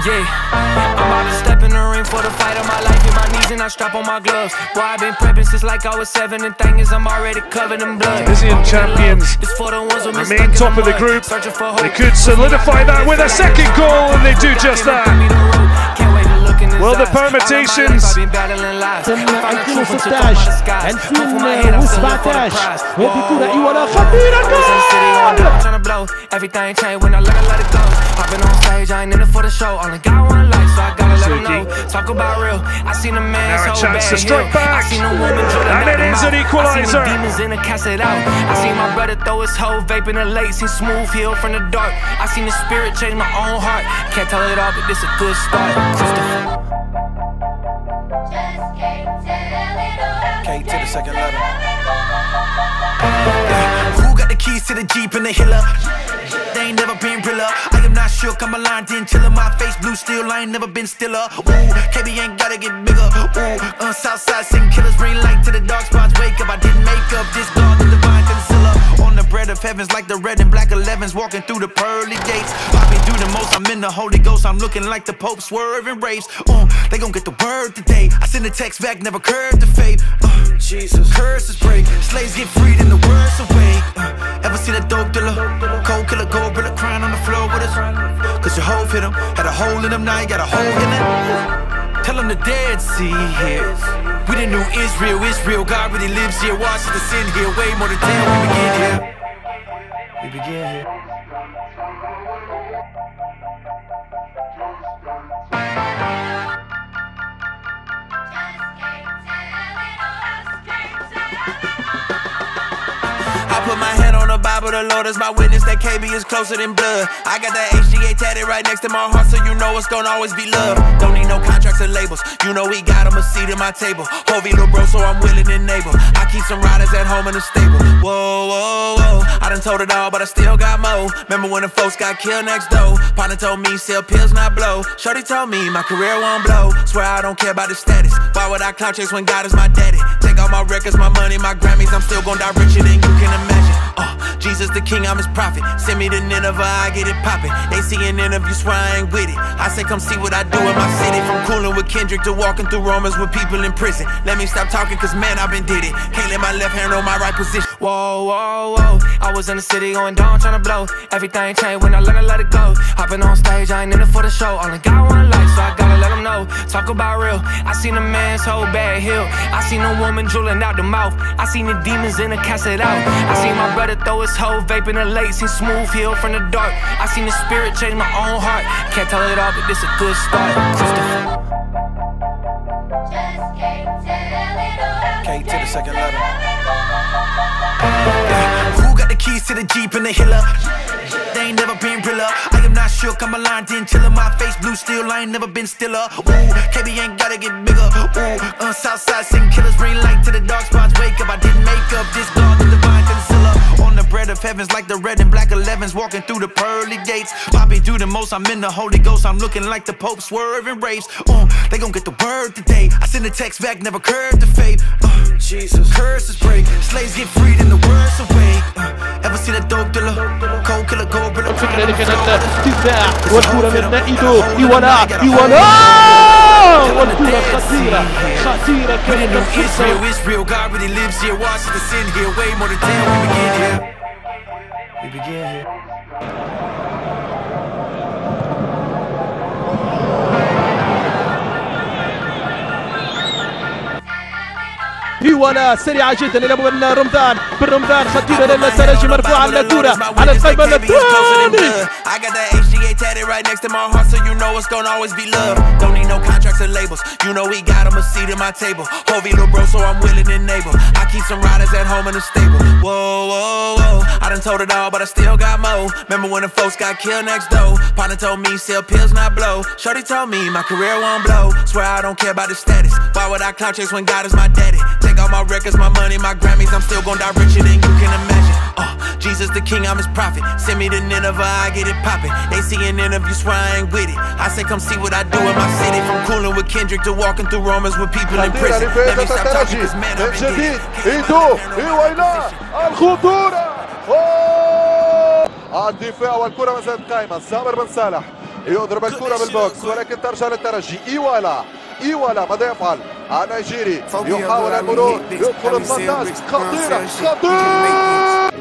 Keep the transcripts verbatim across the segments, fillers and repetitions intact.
Yeah, I'm about to step in the ring for the fight of my life. Hit my knees and I strap on my gloves. Boy, I've been prepping since like I was seven. And thing is, I'm already covered in blood. Brazilian champions remain top of the group. They could solidify that with a second goal, and they do just that. Well, the permutations. ألفين وستة عشر ألفين وسبعة عشر وبطولة إيوالا خطيرة جول. Everything changed when I let her let it go. Hopping on stage, I ain't in it for the show. Only got one life, so I gotta let them know. Talk about real. I seen a man Now a so chance bad. to strike back. I seen a woman drilling And out it the is mouth. an equalizer. I seen the demons in the cast it out. I seen my brother throw his hoe, vaping the late. Seen Smooth heal from the dark. I seen the spirit change my own heart. Can't tell it all, but this a good start. K to the second letter. Who got the keys to the Jeep and the Hiller? They ain't never been realer. I am not shook, I'm aligned in chiller. My face blue steel, I ain't never been stiller. Ooh, K B ain't gotta get bigger. Ooh, uh, Southside sing killers, bring light to the dark spots. Wake up, I didn't make up this God, the divine concealer. On the bread of heavens like the red and black elevens, walking through the pearly gates. Popping through the most, I'm in the Holy Ghost. I'm looking like the Pope swerving race. Uh, they gon' get the word today. I send a text back, never curved the fate. Uh, Jesus, curses break, slaves get freed and the words awake. Uh, ever see that dope dealer? Cold killer, gold brilla crying on the floor with us. Cause your hoe hit him, had a hole in him, now you got a hole in it. Tell him the Dead Sea here. We the new Israel, Israel, God really lives here. Watch the sin here, way more to tell. We begin here. We begin here. I put my hand on the Bible, the Lord is my witness that K B is closer than blood. I got that H G A tatted right next to my heart, so you know it's gonna always be love. Don't need no contracts or labels, you know we got him a seat at my table. Hovey little bro, so I'm willing and able. I keep some riders at home in the stable. Whoa, whoa, whoa, I done told it all, but I still got more. Remember when the folks got killed next door? Partner told me sell pills, not blow. Shorty told me my career won't blow. Swear I don't care about the status. Why would I clout chase when God is my daddy? Take all my records, my money, my Grammys, I'm still gon' die richer than you can imagine. Uh, Jesus the king, I'm his prophet. Send me to Nineveh, I get it poppin'. They see an interview, swear I ain't with it. I say come see what I do in my city. From coolin' with Kendrick to walking through Romans with people in prison. Let me stop talking cause man, I've been did it. Can't let my left hand on my right position. Whoa, whoa, whoa. I was in the city going down, tryna blow. Everything changed when I let her let it go. Hopping on stage, I ain't in it for the show. Only got one life, so I gotta let them know. Talk about real. I seen a man's whole bad hill. I seen a woman drilling out the mouth. I seen the demons in the cast it out. I seen my brother throw his hoe, vaping the late. Seen Smooth heal from the dark. I seen the spirit change my own heart. Can't tell it all, but this a good start. K to the second letter. Who got the keys to the Jeep and the Hiller? They ain't never been realer. I am not shook, I'm aligned in chiller. My face blue steel, I ain't never been stiller. Ooh, K B ain't gotta get bigger. Ooh, uh, Southside sing killers, bring light to the dark spots. Wake up, I didn't make up this God, the divine concealer. On the bread of heavens like the red and black elevens, walking through the pearly gates. Popping through the most, I'm in the Holy Ghost. I'm looking like the Pope swerving race. Uh, they gon' get the word today. I send a text back, never curved the fate. Uh, Jesus, curses break, slaves get freed and the words awake. Uh, ever see that dope dealer? Cold killer, gold brilla. الفكرة اللي كانت تبدع والكرة من نائدو إيوالا إيوالا والكرة خطيرة خطيرة كانت Israel, Israel, God really lives here. Watch the sin here, way more to tell. We begin here. We begin here. إيوالا سريعة جدا إلى بن رمضان. بن رمضان خطيرة للسراجي مرفوعة على الكرة على القائمة الثاني. I got that H G A tatted right next to my heart, so you know it's gonna always be love. Don't need no contracts or labels, you know we got him a seat at my table. Hovey little bro, so I'm willing and able. I keep some riders at home in the stable. Whoa, whoa, whoa, I done told it all, but I still got more. Remember when the folks got killed next door? Partner told me sell pills, not blow. Shorty told me my career won't blow. Swear I don't care about the status. Why would I clout chase when God is my daddy? Take all my records, my money, my Grammys, I'm still gon' die richer than you can imagine. Uh, Jesus the king, I'm his prophet. Send me to Nineveh, I get it poppin'. They see an interview, swear I ain't with it. I say come see what I do in my city. From coolin' with Kendrick to walking through Romans with people in prison. Let me stop talking cause man I've been dead. إيدو إيوالا الخطورة. الدفاع والكرة ما زالت قائمة. سامر بن صالح يضرب الكرة بالبوكس ولكن ترجع للترجي. إيوالا إيوالا ماذا يفعل؟ النيجيري يحاول المرور يدخل ال ثمانية عشر. خطيرة خطيرة.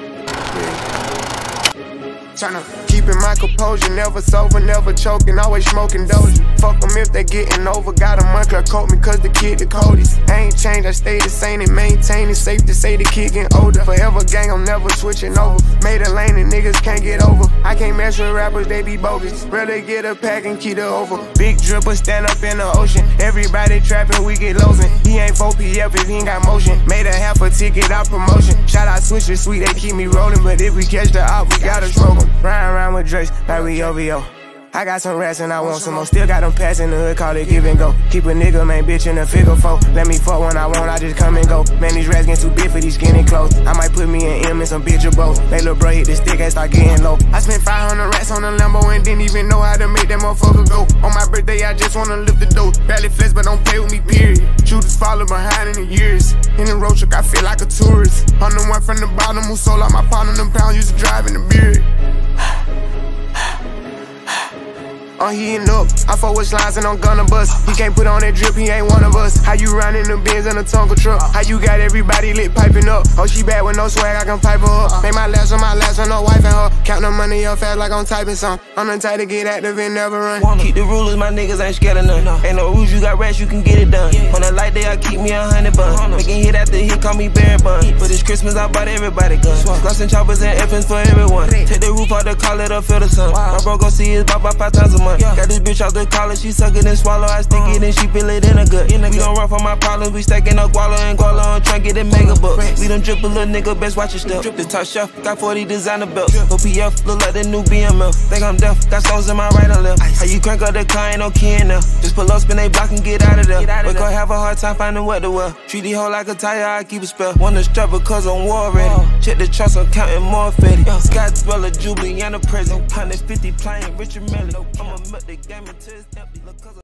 Tryna keep in my composure, never sober, never choking, always smoking doja. Fuck them if they getting over, got a monkey coat me cause the kid the coldest. I ain't changed, I stay the same and maintain it, safe to say the kid getting older. Forever gang, I'm never switching over, made a lane and niggas can't get over. I can't mess with rappers, they be bogus, rather get a pack and keep it over. Big dripper, stand up in the ocean, everybody trapping, we get losing. He ain't four P F if he ain't got motion, made a half a ticket out promotion. Shout out switches, sweet, they keep me rolling, but if we catch the op, we gotta smoke them. Ride around with Drakes like we O V O. I got some rats and I want some more. Still got them pass in the hood, call it give and go. Keep a nigga, man, bitch in a figure four. Let me fuck when I want, I just come and go. Man, these rats getting too big for these skinny clothes. I might put me in M and some bitch or both. They little bro hit the stick and start getting low. I spent five hundred rats on a Lambo and didn't even know how to make that motherfucker go. On my birthday, I just wanna lift the dough. Barely flex, but don't play with me, period. Shooters follow behind in the years. In the road truck, I feel like a tourist. I'm the one from the bottom who sold out my partner, them pounds used to drive in the beard. I'm heating up, I fuck with slides and I'm gonna bust. He can't put on that drip, he ain't one of us. How you riding the Benz in a Tonka truck? How you got everybody lit piping up? Oh, she bad with no swag, I can pipe her up. Make my last on my last on no wife and her. Count the money up fast like I'm typing some. I'm the type to get active and never run. Keep the rulers, my niggas ain't scared of none. Ain't no rules, you got rats, you can get it done. On a light day, I keep me a hundred bun. Making hit after hit, call me Barry Bun. For this Christmas, I bought everybody guns. Gloss and choppers and F Ns for everyone. Take the roof out the call it up, feel the sun. My bro go see his bop about five times a month. Got this bitch out the collar, she suck it and swallow. I stick it and she feel it in a gut. We don't run from my problems, we stacking up guala and guala on trying to get it mega bucks. We don't drip a little nigga, best watch your step. The top shelf, got forty designer belts. O P F, look like the new B M F. Think I'm deaf, got stones in my right and left. How you crank up the car, ain't no key in there. Just pull up, spin they block and get out of there. Wake up, have a hard time finding what to wear. Treat the hoe like a tire, I keep a spell. Wanna strap because I'm war ready. Check the trust, I'm counting more fetty. Scott Dweller, Jubilee, and the present. one hundred fifty playing Richard Mille. I'ma milk the game until it's empty.